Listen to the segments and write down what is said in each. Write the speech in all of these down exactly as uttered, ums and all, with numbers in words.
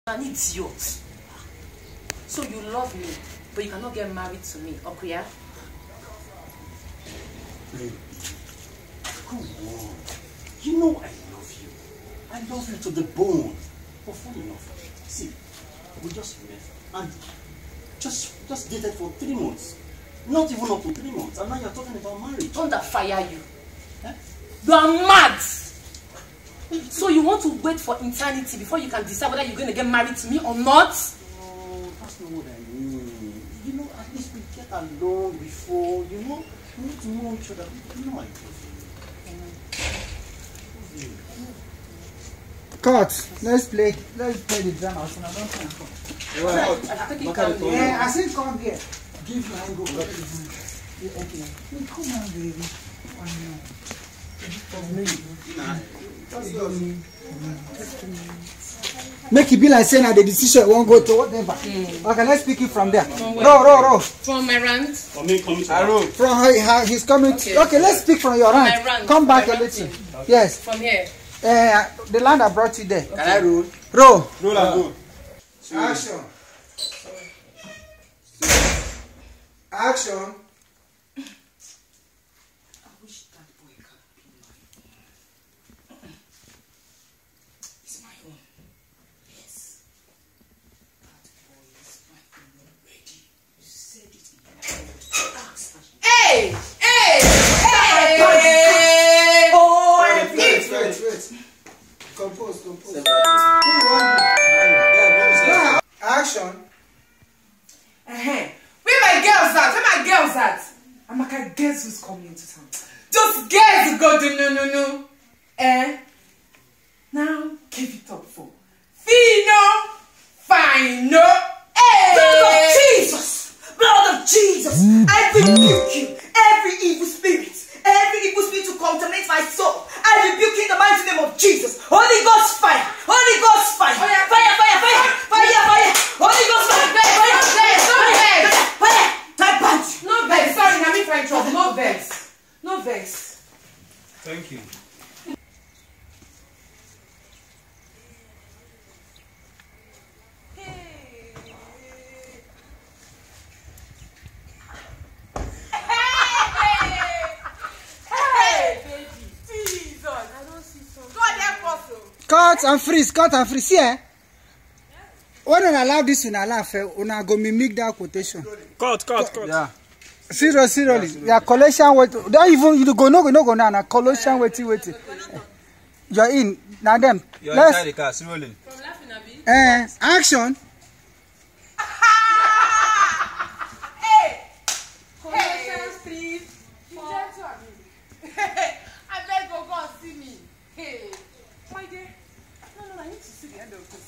An idiot. So you love me, but you cannot get married to me, Okuya? Baby, come on. You know I love you. I love you to the bone. But funny enough, see, we just met and just just dated for three months. Not even up to three months. And now you're talking about marriage. Thunder fire you. Eh? You are mad. So you want to wait for eternity before you can decide whether you're going to get married to me or not? Oh, that's not what I mean. You know, at least we get along before, you know, we need to know each other. You know I love you. Cut. Let's play. Let's play the drama. So I don't think. Well, I think you can. Yeah, I think come here. Give your hand go. Yeah, okay. Hey, come on, baby. Oh, no. Make it be like saying that the decision won't go to whatever. Mm. Okay, let's pick it from there. Row, row, row. From my rant. From me coming to row. From how he's coming. Okay, okay, let's speak from your rant. rant. Come back a little. Okay. Yes. From here. Uh, the land that brought you there. Okay. Can I roll? Row. Roll and go. Action. Action. Hey! Hey! Hey! Oh, wait, wait, wait, wait. Compose, compose. Action. Uh-huh. Where my girls at? Where my girls at? Amaka, guess who's coming into town? Just guess who go do no no no. Eh? Now give it up for Fino Fino. Hey! Blood of Jesus! Blood of Jesus! I rebuke you! Every evil spirit, every evil spirit to contaminate my soul, I rebuke you in the mighty name of Jesus. Holy Ghost fire! Holy Ghost fire! Oh, yeah. Fire, fire, fire! Fire, fire! Holy Ghost fire! Fire, fire, fire! No vex! Fire! Fire! Punch! No vex! Sorry, I'm in for trouble. No vex. No vex. Thank you. Cut and freeze, cut and freeze. Yeah. When I allow this in laugh, una go mimic that quotation. Cut, cut, cut. Yeah. Serious, seriously. Yeah, collection wait. Don't even you go no go no go now. Na collection waiting waiting. You're in. Now them. You're inside the car, rolling. Eh, action. Hey! Hey! Please. I beg go go and see me. Hey! My dear. No, no, I need to see the end of this.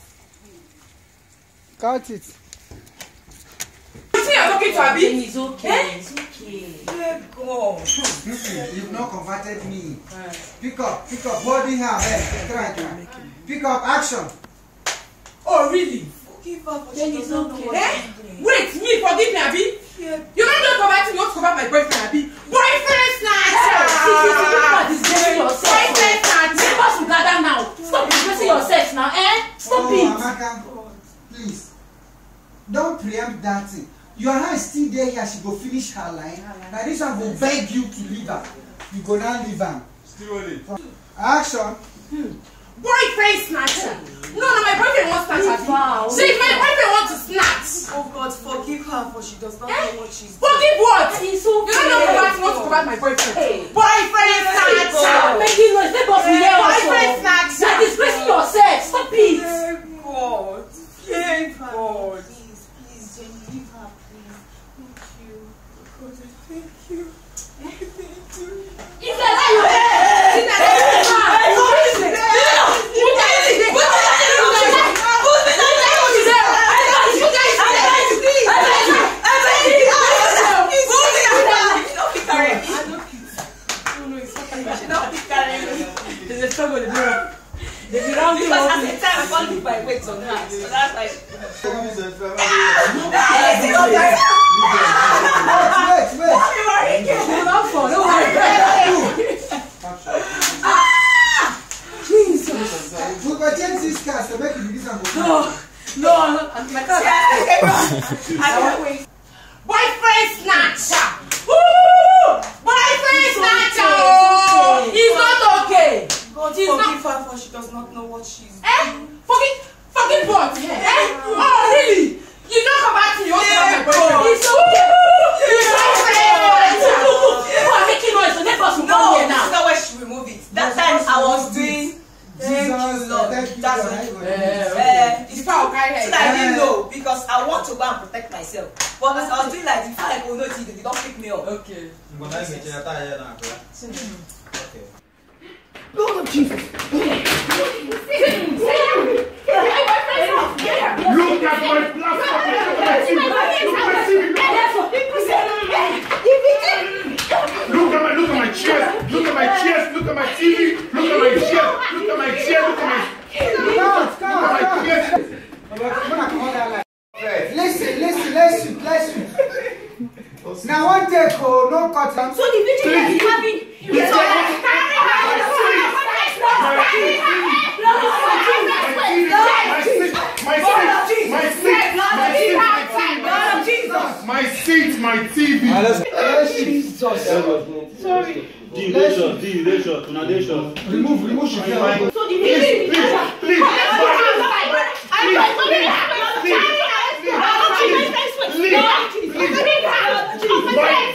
Cut it. You see, I'm talking to Abi. It's okay. Eh? It's okay. Let go. You've not converted me. Pick up, pick up, holding her head. Try, try. Pick up, action. Oh, really? Forgive her for Then she it's doesn't know okay. what Eh? she's doing. Wait, me forgive me, Abi? Yeah. You don't just convert me, you want to convert my boyfriend, Abi? Boyfriend snatcher! Boyfriend snatcher! Neighbors will gather now. Stop disgracing yourself now, eh? Stop Oh, it. Amaka, please. Don't preempt that thing. Your hand is still there here. She go finish her line. Now this one will beg you to leave her. You go now leave her. Still rolling. Action. Hmm. Boyfriend snatcher! No, no, my boyfriend wants snatch, Wow. Abi. See, if my boyfriend wants to snatch. Oh God, forgive her for she does not Eh? know what she's doing. Forgive what? It's okay. You don't know convert, you want to convert my boyfriend. Hey. Boyfriend snatcher! Stop making noise. Neighbors will hear us. Boyfriend snatcher! You're disgracing yourself. Stop it. Thank God. Thank God. Please, please, Jenny, leave her, please. Thank you. God, thank you. Thank you. It's a lie. It's a lie. Who is it? There's a struggle in the mirror. There's a round Because at the time I can't leave my weight on her. So that's like. Wait, wait. Hold on for, don't worry. Jesus. We go change this cast to make it this one go. No, No, I'm my car. I can't wait. Boyfriend snatcher. Woo! Boyfriend snatcher. Oh, he's not okay. God She's forgive not. her for she does not know what she's Eh? doing. Fucking, fucking what? Eh? Oh, really? You don't come back to your Yeah, boyfriend. It's okay. He's boyfriend snatcher. People are making noise. The neighbors will come No, here this is now. not where she removed it. That time I was doing. Thank you, Lord. Thank you, That's God. what Eh, Uh, It's power carry so head. that I didn't know because I want to go and protect myself. But as I was doing like, before I go, no, they don't pick me up. Okay. Lord of Jesus. Look at my plastic. Look at my look at my chest. Look at my chest. Look at my T V. Look at my chest. Look at my chest. Look at my Come, come, look at come. my chest. Listen, listen, listen, listen. Now one take, oh, no cut. So the video that you having, you Please, saw my My seat, my T V. Sorry. Deviation, deviation, tunadation. Remove, remove. So the video, Please, please, please, please, please, please, please, please,